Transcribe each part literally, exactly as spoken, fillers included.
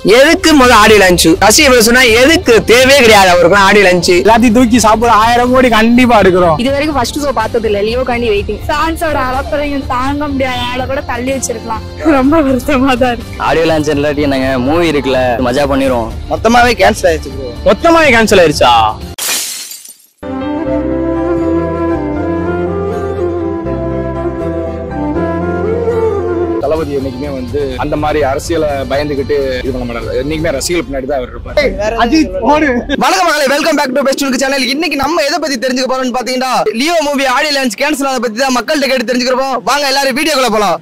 எதுக்கு முதல் audio launch ரசி சொன்னா எதுக்கு தேவையே கிடையாது அவருக்கு ஆடியோ லான்ச் எல்லாத்தையும் தூக்கி சாப்பிட ஆயிரம் கோடி கண்டிப்பா எடுக்கிறோம். இது வரைக்கும் ஃபர்ஸ்ட் ஷோ பார்த்தது இல்ல, லியோ காண்டி வெயிட்டிங். ஃபேன்ஸோட அலப்பறையும் தாங்க முடியாத ஆள கூட தள்ளி வச்சிருக்கலாம். ரொம்ப வருத்தமா தான் இருக்கு. ஆடியோ லான்ச் இல்லாட்டி என்னங்க மூவி இருக்குல்ல மஜா பண்ணிரும். மொத்தமாவே கேன்சல் ஆயிடுச்சு ப்ரோ. மொத்தமாவே கேன்சல் ஆயிடுச்சா? தளபதி என்னைக்குமே வந்து அந்த மாதிரி அரசியலை பயந்துகிட்டு இது பண்ண மாட்டாரு. என்னைக்குமே ரசிகர்கள் பின்னாடி தான் அவர் இருப்பாரு. வணக்கம் மகளே, welcome back to bestinQ channel. இன்னைக்கு நம்ம எதை பத்தி தெரிஞ்சுக்க போறோம்னு பாத்தீங்கன்னா Leo movie audio launch cancel ஆனத பத்தி தான் மக்கள்கிட்ட கேட்டு தெரிஞ்சுக்கிறோம். வாங்க எல்லாரும் வீடியோக்குள்ள போலாம்.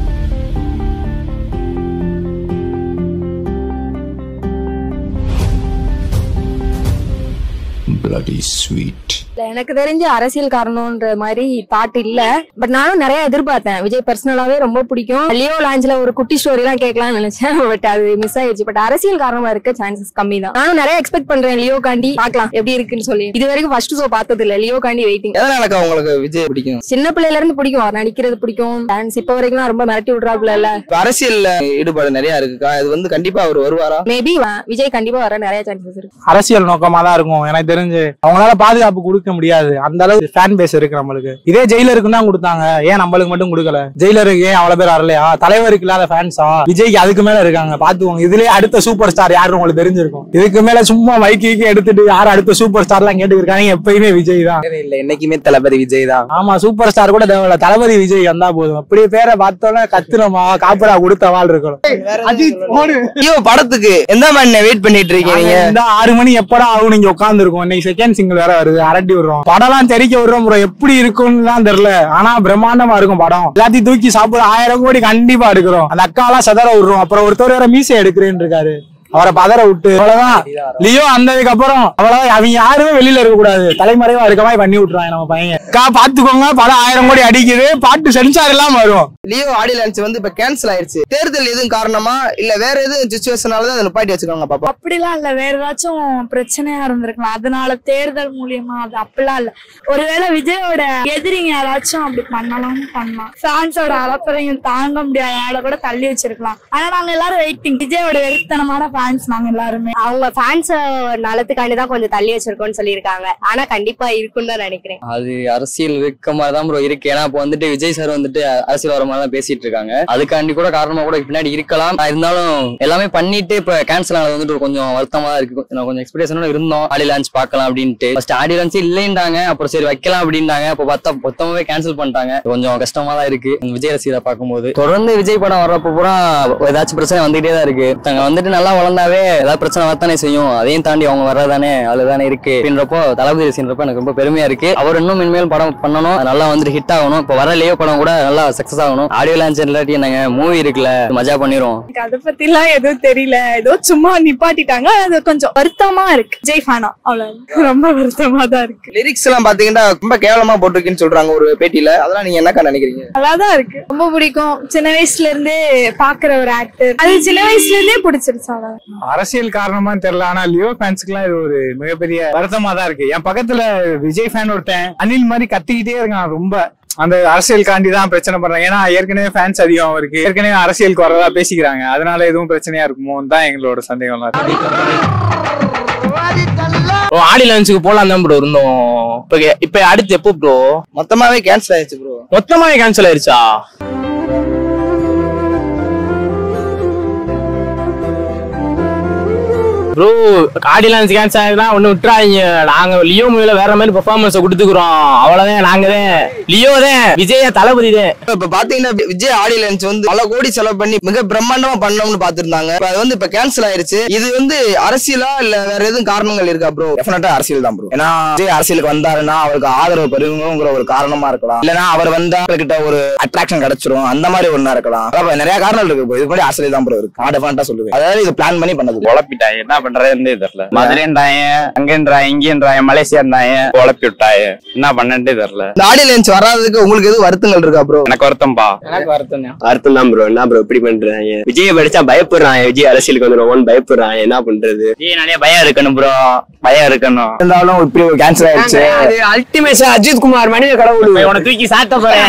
Bloody sweet. எனக்கு தெரிஞ்ச அரசியல் காரணம்ன்ற மாதிரி தாட் இல்ல. பட் நானும் நிறைய எதிர்பார்த்தேன். விஜய் பர்சனலாவே ரொம்ப பிடிக்கும். லியோ லான்ச்ல ஒரு குட்டி ஸ்டோரி எல்லாம் கேட்கலாம்னு நினைச்சேன். பட் அது மிஸ் ஆயிடுச்சு. பட் அரசியல் காரணமா இருக்க சான்சஸ் கம்மி தான். நானும் நிறைய எக்ஸ்பெக்ட் பண்றேன் லியோ காண்டி. பாக்கலாம் எப்படி இருக்குன்னு சொல்லி. இது வரைக்கும் ஃபர்ஸ்ட் ஷோ பார்த்தது இல்ல, லியோ காண்டி வெயிட்டிங். எதனால உங்களுக்கு விஜய் பிடிக்கும்? சின்ன பிள்ளையில இருந்து பிடிக்கும், அவர் நடிக்கிறது பிடிக்கும். டான்ஸ் இப்ப வரைக்கும் ரொம்ப மிரட்டி விடுறாப்புல இல்ல. அரசியல்ல ஈடுபாடு நிறைய இருக்குக்கா. இது வந்து கண்டிப்பா அவர் வருவாரா? மேபி விஜய் கண்டிப்பா வர நிறைய சான்சஸ் இருக்கு. அரசியல் நோக்கமா தான் இருக்கும் எனக்கு தெரிஞ்சு. அவங்களால பாதுகாப்பு கொடுக்க முடியாது, அந்த அளவுக்கு ஃபேன் பேஸ் இருக்கு நம்மளுக்கு. இதே ஜெயிலருக்கு தான் கொடுத்தாங்க, ஏன் நம்மளுக்கு மட்டும் கொடுக்கல? ஜெயிலருக்கு ஏன் அவ்வளவு பேர் வரலையா? தலைவருக்கு இல்லாத ஃபேன்ஸா? விஜய்க்கு அதுக்கு மேல இருக்காங்க, பாத்துக்கோங்க. இதுலயே அடுத்த சூப்பர் ஸ்டார் யாரு உங்களுக்கு தெரிஞ்சிருக்கும். இதுக்கு மேல சும்மா மைக்கு எடுத்துட்டு யாரும் அடுத்த சூப்பர் ஸ்டார் எல்லாம் கேட்டு இருக்காங்க. எப்பயுமே விஜய் தான். இல்ல, என்னைக்குமே தளபதி விஜய் தான். ஆமா, சூப்பர் ஸ்டார் கூட தேவையில்ல, தளபதி விஜய் வந்தா போதும். அப்படியே பேரை பார்த்தோன்னா கத்துனமா காப்பரா கொடுத்த வாழ் இருக்கணும். படத்துக்கு எந்த மாதிரி வெயிட் பண்ணிட்டு இருக்கீங்க? இந்த ஆறு மணி எப்படா ஆகும் நீங்க உட்கார்ந்து இருக்கும். இன்னைக்கு செகண்ட் சிங்கிள் வேற வருது, அரட்டி விடுறோம். படம்லாம் தெரிக்க விடுறோம் ப்ரோ. எப்படி இருக்கும்னு தான் தெரியல, ஆனா பிரம்மாண்டமா இருக்கும் படம். எல்லாத்தையும் தூக்கி சாப்பிட ஆயிரம் கோடி கண்டிப்பா எடுக்கிறோம். அந்த அக்காலாம் சதற விடுறோம். அப்புறம் ஒருத்தர் வேற மீசை எடுக்கிறேன்னு இருக்காரு, அவரை பதற விட்டு. அவ்வளவுதான் லியோ அந்ததுக்கு அப்புறம் அவ்வளவுதான். அவங்க யாருமே வெளியில இருக்க கூடாது, தலைமறைவா இருக்க மாதிரி பண்ணி விட்டுறாங்க நம்ம பையன். கா பாத்துக்கோங்க, படம் ஆயிரம் கோடி அடிக்குது, பாட்டு சென்சார் எல்லாம் வரும். லியோ ஆடியோ லான்ச் வந்து இப்ப கேன்சல் ஆயிடுச்சு. தேர்தல் எதுவும் காரணமா இல்ல வேற எதுவும் சிச்சுவேஷனால தான் அதை பாட்டி வச்சிருக்காங்க பாப்பா? அப்படிலாம் இல்ல, வேற ஏதாச்சும் பிரச்சனையா இருந்திருக்கலாம், அதனால தேர்தல் மூலியமா. அது அப்படிலாம் இல்ல. ஒருவேளை விஜயோட எதிரிங்க யாராச்சும் அப்படி பண்ணலாம் பண்ணலாம். ஃபேன்ஸோட அலப்பறையும் தாங்க முடியாத ஆள கூட தள்ளி வச்சிருக்கலாம். ஆனா நாங்க எல்லாரும் வெயிட்டிங். விஜயோட வெறித்தனமான ஃபேன்ஸ் நாங்க எல்லாருமே. அவங்க ஃபேன்ஸ் நலத்துக்காண்டி தான் கொஞ்சம் தள்ளி வச்சிருக்கோம்னு சொல்லியிருக்காங்க. ஆனா கண்டிப்பா இருக்குன்னு தான் நினைக்கிறேன். அது அரசியல் இருக்க மாதிரி தான் ப்ரோ இருக்கு. ஏன்னா இப்போ வந்துட்டு விஜய் சார் வந்துட்டு அரசியல் வர மாதிரி தான் பேசிட்டு இருக்காங்க. அதுக்காண்டி கூட காரணமா கூட பின்னாடி இருக்கலாம். இருந்தாலும் எல்லாமே பண்ணிட்டு இப்ப கேன்சல் ஆனது வந்துட்டு கொஞ்சம் வருத்தமா தான் இருக்கு. நான் கொஞ்சம் எக்ஸ்பெக்டேஷனோட இருந்தோம் ஆடியோ லான்ச் பார்க்கலாம் அப்படின்ட்டு. ஃபர்ஸ்ட் ஆடியோ லான்ச் இல்லைன்றாங்க, அப்புறம் சரி வைக்கலாம் அப்படின்றாங்க. அப்ப பார்த்தா மொத்தமாவே கேன்சல் பண்ணிட்டாங்க. கொஞ்சம் கஷ்டமா தான் இருக்கு விஜய் ரசிகரை பார்க்கும்போது. தொடர்ந்து விஜய் படம் வர்றப்ப பூரா ஏதாச்சும் பிரச்சனை வந்துகிட்டே தான் இருக்கு. தங்க வந்துட்டு நல்லா வளர்ந்தாவே ஏதாவது பிரச்சனை வரத்தானே செய்யும். அதையும் தாண்டி அவங்க வர்றதானே அதுதானே இருக்கு அப்படின்றப்போ தளபதி ரசிகன்றப்ப எனக்கு ரொம்ப பெருமையா இருக்கு. அவர் இன்னும் இனிமேல் படம் பண்ணணும், நல்லா வந்துட்டு ஹிட் ஆகணும். இப்ப வர லியோ படம் கூட நல்லா சக்சஸ் ஆகணும். ஆடியோ லான்ச் இல்லாட்டி என்னங்க மூவி இருக்குல்ல மஜா பண்ணிரும். அதை பத்தி எல்லாம் எதுவும் தெரியல, ஏதோ சும்மா நிப்பாட்டிட்டாங்க. அது கொஞ்சம் வருத்தமா இருக்கு. விஜய் ஃபேனா அவ்வளவு ரொம்ப வருத்தமா தான் இருக்கு. லிரிக்ஸ் எல்லாம் பாத்தீங்கன்னா ரொம்ப கேவலமா போட்டிருக்குன்னு சொல்றாங்க ஒரு பேட்டியில. அதெல்லாம் நீங்க என்னக்கா நினைக்கிறீங்க? நல்லாதான் இருக்கு, ரொம்ப பிடிக்கும். சின்ன வயசுல இருந்தே பாக்குற ஒரு ஆக்டர், அது சின்ன வயசுல இருந்தே பிடிச்சிருச்சு. அரசியல் காரணமா தெரியல, ஆனா லியோ ஃபேன்ஸ்க்கு எல்லாம் இது ஒரு மிகப்பெரிய வருத்தமா தான் இருக்கு. என் பக்கத்துல விஜய் ஃபேன் ஒருத்தன் அனில் மாதிரி கத்திக்கிட்டே இருக்கான். ரொம்ப அந்த அரசியல் காண்டி தான் பிரச்சனை பண்றாங்க. ஏன்னா ஏற்கனவே ஃபேன்ஸ் அதிகம் அவருக்கு, ஏற்கனவே அரசியலுக்கு வரதா பேசிக்கிறாங்க. அதனால எதுவும் பிரச்சனையா இருக்குமோ தான் எங்களோட சந்தேகம். ஆடியோ லான்ச்சுக்கு போலாம் தான் ப்ரோ இருந்தோம். இப்ப அடுத்து எப்போ ப்ரோ? மொத்தமாவே கேன்சல் ஆயிடுச்சு ப்ரோ. மொத்தமாவே கேன்சல் ஆயிடுச்சா? ப்ரோ ஆடியோ லான்ச் கேன்சல் ஆயிடுனா ஒண்ணு விட்டுறாங்க. நாங்க லியோ மூவில வேற மாதிரி பெர்ஃபார்மன்ஸ் கொடுத்துக்கிறோம். அவ்வளவுதான். நாங்க தான் லியோ தான், விஜய தளபதி தான். இப்ப பாத்தீங்கன்னா விஜய் ஆடியோ லான்ச் வந்து பல கோடி செலவு பண்ணி மிக பிரம்மாண்டமா பண்ணணும்னு பாத்துருந்தாங்க. அது வந்து இப்ப கேன்சல் ஆயிருச்சு. இது வந்து அரசியலா இல்ல வேற எதுவும் காரணங்கள் இருக்கா ப்ரோ? டெஃபினட்டா அரசியல் தான் ப்ரோ. ஏன்னா விஜய் அரசியலுக்கு வந்தாருன்னா அவருக்கு ஆதரவு பெருங்குங்கிற ஒரு காரணமா இருக்கலாம். இல்லன்னா அவர் வந்தா கிட்ட ஒரு அட்ராக்ஷன் கிடைச்சிரும், அந்த மாதிரி ஒண்ணா இருக்கலாம். நிறைய காரணங்கள் இருக்கு. இது கூட அரசியல் தான் ப்ரோ இருக்கு. டெஃபினட்டா சொல்லுவேன். அதாவது இது பிளான் பண்ணி பண்ணது. குழப்பிட்டாங்க, என்ன பண்றதுன்னு தெரியல. மதுரைன்றாய, அங்கன்றாய, இங்கன்றாய, மலேசியான்றாய, குழப்பி விட்டாய, என்ன பண்ணே தெரியல. இந்த ஆடியோ லான்ச் வராததுக்கு உங்களுக்கு எதுவும் வருத்தங்கள் இருக்கா ப்ரோ? எனக்கு வருத்தம்பா. எனக்கு வருத்தம் தான். வருத்தம் தான் ப்ரோ. என்ன ப்ரோ இப்படி பண்றாங்க? விஜய் படிச்சா பயப்படுறாங்க, விஜய் அரசியலுக்கு வந்துருவோம்னு பயப்படுறாங்க. என்ன பண்றது? விஜய் நிறைய பயம் இருக்கணும் ப்ரோ, பயம் இருக்கணும். இருந்தாலும் இப்படி கேன்சல் ஆயிடுச்சு. அல்டிமேட் அஜித் குமார் மனித கடவுள் உன தூக்கி சாத்த போறேன்.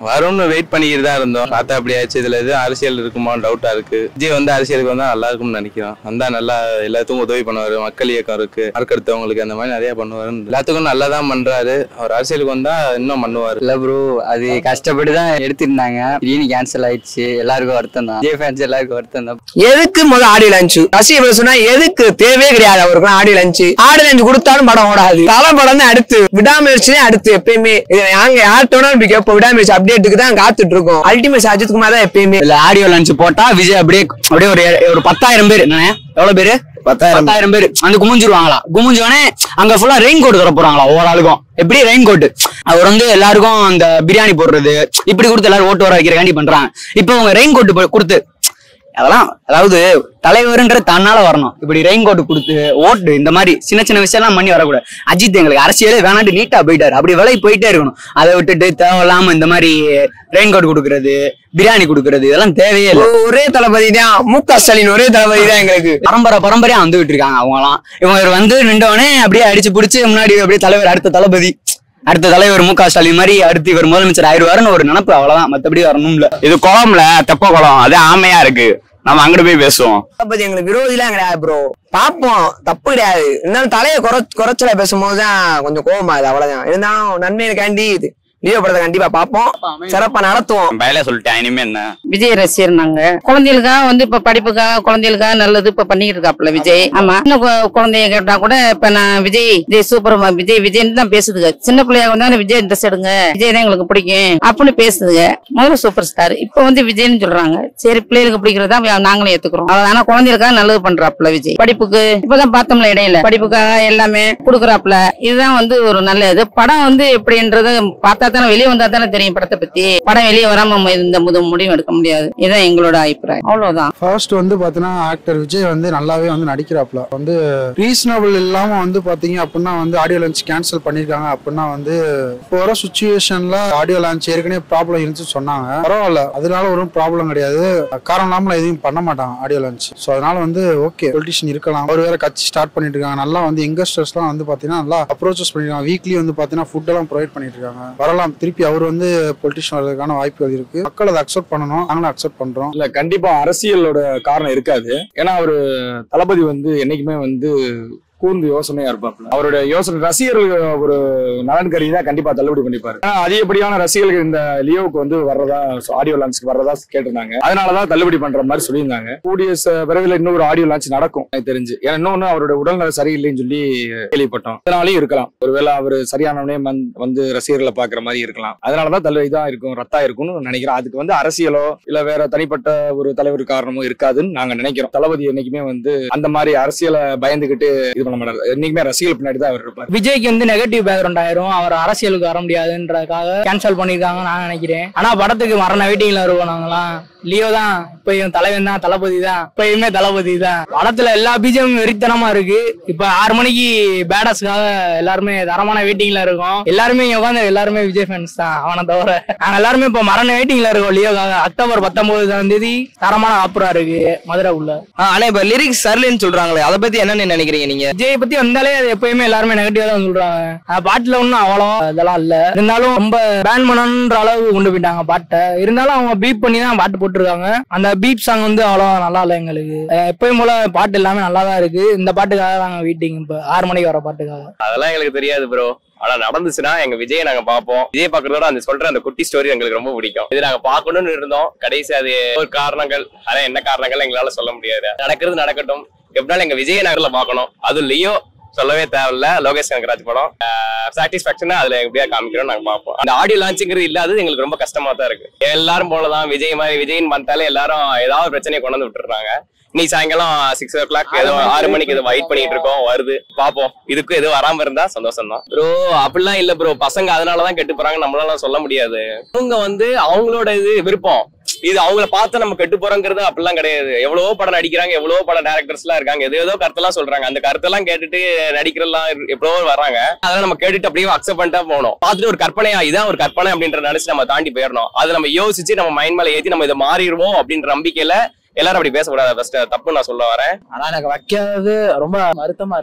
வரும்னு வெயிட் பண்ணிக்கிட்டு தான் இருந்தோம். பார்த்தா அப்படி ஆச்சு. இதுல எதுவும் அரசியல் இருக்குமா டவுட்டா இருக்கு. விஜய் வந்து அரசியலுக்கு வந்தா நல்லா இருக்கும்னு நினைக்கிறோம். வந்தா நல்லா எல்லாத்துக்கும் உதவி பண்ணுவாரு. மக்கள் இயக்கம் இருக்கு, அடுத்தவங்களுக்கு அந்த மாதிரி நிறைய பண்ணுவாரு. எல்லாத்துக்கும் நல்லா தான் பண்றாரு. அவர் அரசியலுக்கு வந்தா இன்னும் பண்ணுவாரு. இல்ல ப்ரோ, அது கஷ்டப்பட்டு தான் எடுத்திருந்தாங்க. திடீர்னு கேன்சல் ஆயிடுச்சு. எல்லாருக்கும் வருத்தம் தான். விஜய் ஃபேன்ஸ் எல்லாருக்கும் வருத்தம் தான். எதுக்கு முதல் ஆடியோ லான்ச் ரசிகர்கள் சொன்னா எதுக்கு தேவையே கிடையாது. அவருக்கு ஆடியோ லான்ச் ஆடியோ லான்ச் கொடுத்தாலும் படம் ஓடாது. தலை படம் தான் அடுத்து, விடாமுயற்சி அடுத்து. எப்பயுமே நாங்க யார்ட்டோனா இப்படி கேட்போம். விடாமுயற்சி அப்டேட்டுக்கு தான் காத்துட்டு இருக்கோம். அல்டிமேட் அஜித் குமார் தான் எப்பயுமே. இல்ல ஆடியோ லான்ச் போட்டா விஜய் அப்படியே அப்படியே ஒரு ஒரு பத்தாயிரம் பேர் என்ன எவ்வளவு பேரு பத்தாயிரம் பேர் அந்த குமிஞ்சிருவாங்களா. குமிஞ்சோடனே அங்க ஃபுல்லா ரெயின் கோட் தர போறாங்களா ஒவ்வொரு ஆளுக்கும். எப்படி ரெயின் கோட் அவர் வந்து எல்லாருக்கும் அந்த பிரியாணி போடுறது இப்படி கொடுத்து எல்லாரும் ஓட்டு வர வைக்கிறக்காண்டி பண்றாங்க. இப்ப அவங்க ரெயின் கோட் கொடுத்து அதெல்லாம் அதாவது தலைவருன்ற தன்னால வரணும். இப்படி ரெயின் கோட் கொடுத்து ஓட்டு இந்த மாதிரி சின்ன சின்ன விஷயம் எல்லாம் பண்ணி வரக்கூடாது. அஜித் எங்களுக்கு அரசியலே வேணாட்டு நீட்டா போயிட்டாரு. அப்படி விலை போயிட்டே இருக்கணும். அதை விட்டுட்டு தேவையில்லாம இந்த மாதிரி ரெயின் கோட் கொடுக்கறது, பிரியாணி கொடுக்கறது இதெல்லாம் தேவையே இல்லை. ஒரே தளபதி தான் மு க ஸ்டாலின், ஒரே தளபதி தான் எங்களுக்கு. பரம்பரை பரம்பரையா வந்துகிட்டு இருக்காங்க அவங்க எல்லாம். இவங்க வந்து நின்றவனே அப்படியே அடிச்சு பிடிச்சு முன்னாடி அப்படியே தலைவர் அடுத்த தளபதி அடுத்த தலைவர் மு க ஸ்டாலின் மாதிரி அடுத்து இவர் முதலமைச்சர் ஆயிடுவாருன்னு ஒரு நினைப்பு. அவ்வளவுதான், மத்தபடி வரணும் இல்ல. இது குளம்ல தெப்ப குளம், அது ஆமையா இருக்கு. நம்ம அங்கிட்டு போய் பேசுவோம். தளபதி எங்களுக்கு விரோதிலாம் கிடையாது ப்ரோ. பாப்போம், தப்பு கிடையாது. இருந்தாலும் தலையை குறை குறைச்சல பேசும்போதுதான் கொஞ்சம் கோபமா இது. அவ்வளவுதான். இருந்தாலும் நன்மையிலுக்காண்டி இது லியோ படத்தை கண்டிப்பா பாப்போம், சிறப்பா நடத்துவோம். பயல சொல்லிட்டேன். இனிமே என்ன விஜய் ரசிகர் நாங்க. குழந்தைகளுக்காக வந்து இப்ப படிப்புக்காக குழந்தைகளுக்காக நல்லது இப்ப பண்ணிட்டு இருக்காப்ல விஜய். ஆமா, இன்னும் குழந்தைய கேட்டா கூட இப்ப நான் விஜய் விஜய் சூப்பர் விஜய் விஜய்னு தான் பேசுதுங்க. சின்ன பிள்ளையா வந்தாலும் விஜய் ட்ரெஸ் எடுங்க, விஜய் தான் எங்களுக்கு பிடிக்கும் அப்படின்னு பேசுதுங்க. முதல்ல சூப்பர் ஸ்டார், இப்ப வந்து விஜய்னு சொல்றாங்க. சரி, பிள்ளைகளுக்கு பிடிக்கிறதா நாங்களும் ஏத்துக்கிறோம். ஆனா குழந்தைகளுக்காக நல்லது பண்றாப்ல விஜய். படிப்புக்கு இப்பதான் பார்த்தோம்ல இடையில படிப்புக்காக எல்லாமே கொடுக்குறாப்ல. இதுதான் வந்து ஒரு நல்ல இது. படம் வந்து எப்படின்றது பார்த்தா வெளியே வந்தா தானே தெரியும் படத்தை பத்தி. படம் வெளியே வராம இந்த முடிவு எடுக்க முடியாது. இதுதான் எங்களோட அபிப்பிராயம். அவ்வளவுதான். ஃபர்ஸ்ட் வந்து பாத்தீங்கன்னா ஆக்டர் விஜய் வந்து நல்லாவே வந்து நடிக்கிறாப்ல. வந்து ரீசனபிள் இல்லாம வந்து பாத்தீங்க அப்படின்னா வந்து ஆடியோ லான்ச் கேன்சல் பண்ணிருக்காங்க அப்படின்னா வந்து இப்போ வர சுச்சுவேஷன்ல ஆடியோ லான்ச் ஏற்கனவே ப்ராப்ளம் இருந்துச்சு சொன்னாங்க. பரவாயில்ல, அதனால ஒரு ப்ராப்ளம் கிடையாது. காரணம் இல்லாம எதையும் பண்ண மாட்டாங்க ஆடியோ லான்ச். ஸோ அதனால வந்து ஓகே, பொலிட்டிஷியன் இருக்கலாம். அவர் வேற கட்சி ஸ்டார்ட் பண்ணிட்டு இருக்காங்க. நல்லா வந்து யங்கஸ்டர்ஸ் எல்லாம் வந்து பாத்தீங்கன்னா நல்லா அப்ரோச்சஸ் பண்ணிருக்காங்க. வீக்லி வந்து பாத்தீங்கன்னா ஃபுட் எல்லாம் ப்ரொவைட் பண்ணிட்டு இருக்காங்க. வரலாம், திருப்பி அவர் வந்து பொலிட்டிஷியன் வர்றதுக்கான வாய்ப்புகள் இருக்கு. மக்கள் அதை அக்செப்ட் பண்ணணும். நாங்களும் அக்செப்ட் பண்றோம். இல்ல, கண்டிப்பா அரசியலோட காரணம் இருக்காது. ஏன்னா அவரு தளபதி வந்து என்னைக்குமே வந்து கூர்ந்து யோசனையா இருப்பாப்ல. அவருடைய யோசனை ரசிகர்கள் ஒரு நலன் கருதி தான் கண்டிப்பா தள்ளுபடி பண்ணிப்பாரு. அதிகப்படியான ரசிகர்கள் இந்த லியோவுக்கு வந்து வர்றதா ஆடியோ லான்ச்சுக்கு வர்றதா கேட்டிருந்தாங்க. அதனாலதான் தள்ளுபடி பண்ற மாதிரி சொல்லியிருந்தாங்க. கூடிய விரைவில் இன்னொரு ஆடியோ லான்ச் நடக்கும் எனக்கு தெரிஞ்சு. ஏன்னா இன்னொன்னு அவருடைய உடல்நல சரியில்லைன்னு சொல்லி கேள்விப்பட்டோம். அதனாலையும் இருக்கலாம். ஒருவேளை அவரு சரியானவனே வந்து ரசிகர்களை பாக்குற மாதிரி இருக்கலாம். அதனாலதான் தள்ளு இதா இருக்கும், ரத்தா இருக்கும்னு நினைக்கிறேன். அதுக்கு வந்து அரசியலோ இல்ல வேற தனிப்பட்ட ஒரு தலைவர் காரணமோ இருக்காதுன்னு நாங்க நினைக்கிறோம். தளபதி என்னைக்குமே வந்து அந்த மாதிரி அரசியலை பயந்துகிட்டு இது என்னைக்குமே ரசிகர்கள் பின்னாடி தான் அவர் இருப்பார். விஜய்க்கு வந்து நெகட்டிவ் பேக்ரவுண்ட் ஆயிரும். அவர் அரசியலுக்கு வர முடியாதுன்றதுக்காக கேன்சல் பண்ணிருக்காங்க நான் நினைக்கிறேன். ஆனா படத்துக்கு மரண வெயிட்டிங்ல வருவோம் நாங்களாம். லியோ தான் இப்பயும் தலைவன் தான், தளபதி தான், இப்பயுமே தளபதி தான். படத்துல எல்லா பீஜமும் வெறித்தனமா இருக்கு. இப்ப ஆறு மணிக்கு பேடஸ்க்காக எல்லாருமே தரமான வெயிட்டிங்ல இருக்கோம். எல்லாருமே உட்காந்து எல்லாருமே விஜய் ஃபேன்ஸ் தான் அவனை தவிர. நாங்க எல்லாருமே இப்ப மரண வெயிட்டிங்ல இருக்கோம் லியோக்காக. அக்டோபர் பத்தொன்பதாம் தேதி தரமான ஆப்புரா இருக்கு மதுரை உள்ள. ஆனா இப்ப லிரிக்ஸ் சரியில்லைன்னு சொல்றாங்களே, அதை பத்தி என்னன்னு நினைக்கிறீங்க நீங்க? விஜய் பத்தி வந்தாலே அது எப்பயுமே எல்லாருமே நெகட்டிவா தான் சொல்றாங்க. பாட்டுல ஒன்னும் அவ்வளோ இதெல்லாம் இல்ல. இருந்தாலும் ரொம்ப பேன் பண்ணணுன்ற அளவு கொண்டு போயிட்டாங்க பாட்டை. இருந்தாலும் அவங்க பீப் பண்ணி தான் பாட்டு போட்டுருக்காங்க. அந்த பீப் சாங் வந்து அவ்வளோ நல்லா இல்ல எங்களுக்கு. எப்பயும் போல பாட்டு எல்லாமே நல்லா தான் இருக்கு. இந்த பாட்டுக்காக நாங்க வெயிட்டிங். இப்ப ஆறு மணிக்கு வர பாட்டுக்காக. அதெல்லாம் எங்களுக்கு தெரியாது ப்ரோ. ஆனா நடந்துச்சுன்னா எங்க விஜய் நாங்க பாப்போம். விஜய் பாக்குறதோட அந்த சொல்ற அந்த குட்டி ஸ்டோரி எங்களுக்கு ரொம்ப பிடிக்கும். இது நாங்க பாக்கணும்னு இருந்தோம். கடைசி அது ஒரு காரணங்கள், ஆனா என்ன காரணங்கள் எங்களால சொல்ல முடியாது. நடக்கிறது நடக்கட்டும். எப்படினாலும் எங்க விஜய் நகர்ல பாக்கணும். அது லியோ சொல்லவே தேவையில்ல. லோகேஷ் கனகராஜ் படம் சாட்டிஸ்பாக்சன் அதுல எப்படியா காமிக்கிறோம் நாங்க பாப்போம். அந்த ஆடியோ லான்ச்சுங்கிறது இல்லாதது எங்களுக்கு ரொம்ப கஷ்டமா தான் இருக்கு. எல்லாரும் போலதான் விஜய் மாதிரி விஜய்னு பார்த்தாலே எல்லாரும் ஏதாவது பிரச்சனையை கொண்டு வந்து விட்டுறாங்க. நீ சாயங்காலம் சிக்ஸ் ஓ கிளாக் ஏதோ ஆறு மணிக்கு ஏதோ வெயிட் பண்ணிட்டு இருக்கோம், வருது பாப்போம். இதுக்கு எதுவும் வராம இருந்தா சந்தோஷம் தான் ப்ரோ. அப்படிலாம் இல்ல ப்ரோ. பசங்க அதனாலதான் கெட்டு போறாங்க, நம்மளால சொல்ல முடியாது. அவங்க வந்து அவங்களோட இது விருப்பம். இது அவங்கள பார்த்து நம்ம கெட்டு போறோங்கிறது அப்படிலாம் கிடையாது. எவ்வளவோ படம் நடிக்கிறாங்க, எவ்வளவோ படம் டேரக்டர்ஸ் எல்லாம் இருக்காங்க. எதோ ஏதோ கருத்தெல்லாம் சொல்றாங்க. அந்த கருத்தெல்லாம் கேட்டுட்டு நடிக்கிறலாம் எப்படோ வராங்க. அதெல்லாம் நம்ம கேட்டுட்டு அப்படியே அக்செப்ட் பண்ணிட்டா போகணும். பார்த்துட்டு ஒரு கற்பனையா இதான் ஒரு கற்பனை அப்படின்ற நினைச்சு நம்ம தாண்டி போயிடணும். அதை நம்ம யோசிச்சு நம்ம மைண்ட் மேல ஏற்றி நம்ம இதை மாறிடுவோம் அப்படின்ற நம்பிக்கையில எல்லாரும் அப்படி பேசக்கூடாது. ஃபர்ஸ்ட் தப்பு நான் சொல்ல வரேன். ஆனா எனக்கு வைக்காதது ரொம்ப வருத்தமா இருக்கு.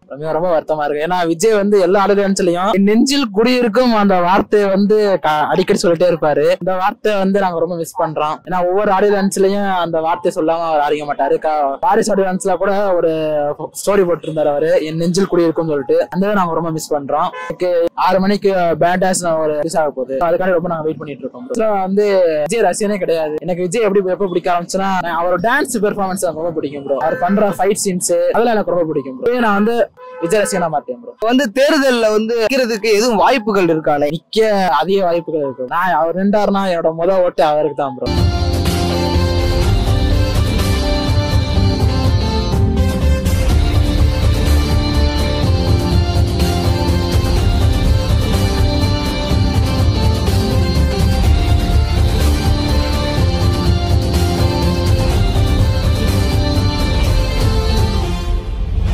ரொம்ப ரொம்ப வருத்தமா இருக்கு. ஏன்னா விஜய் வந்து எல்லா ஆடியன்ஸ்லயும் நெஞ்சில் குடியிருக்கும் அந்த வார்த்தையை வந்து அடிக்கடி சொல்லிட்டே இருப்பாரு. இந்த வார்த்தை வந்து நாங்க ரொம்ப மிஸ் பண்றோம். ஏன்னா ஒவ்வொரு ஆடியன்ஸ்லயும் அந்த வார்த்தை சொல்லாம அவர் அறிய மாட்டாரு. பாரிஸ் ஆடியன்ஸ்ல கூட ஒரு ஸ்டோரி போட்டிருந்தாரு அவரு, என் நெஞ்சில் குடியிருக்கும் சொல்லிட்டு. அந்த நாங்க ரொம்ப மிஸ் பண்றோம். ஆறு மணிக்கு பேண்டாஸ் ஒரு ரிலீஸ் ஆக போகுது, அதுக்காக ரொம்ப நாங்க வெயிட் பண்ணிட்டு இருக்கோம். வந்து விஜய் ரசிகனே கிடையாது. எனக்கு விஜய் எப்படி எப்ப பிடிக்க ஆரம்பிச்சுன்னா அவரோட டான்ஸ் பெர்ஃபார்மன்ஸ் எனக்கு ரொம்ப பிடிக்கும் ப்ரோ. அவர் பண்ற ஃபைட் சீன்ஸ் அதெல்லாம் எனக்கு ரொம்ப பிடிக்கும் ப்ரோ. நான் வந்து விஜய் ரசிகனா மாட்டேன் ப்ரோ. வந்து தேர்தல்ல வந்து நிக்கிறதுக்கு எதுவும் வாய்ப்புகள் இருக்கானே? நிக்க அதிக வாய்ப்புகள் இருக்கு. நான் அவர் நின்றாருன்னா என்னோட முதல் ஓட்டு அவருக்கு தான் ப்ரோ.